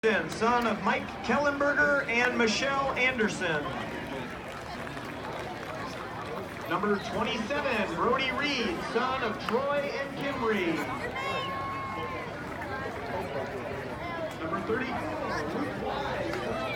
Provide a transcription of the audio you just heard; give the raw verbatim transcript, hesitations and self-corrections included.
son of Mike Kellenberger and Michelle Anderson. Number twenty-seven, Brody Reed, son of Troy and Kim Reed. Number thirty-four, Luke Wise.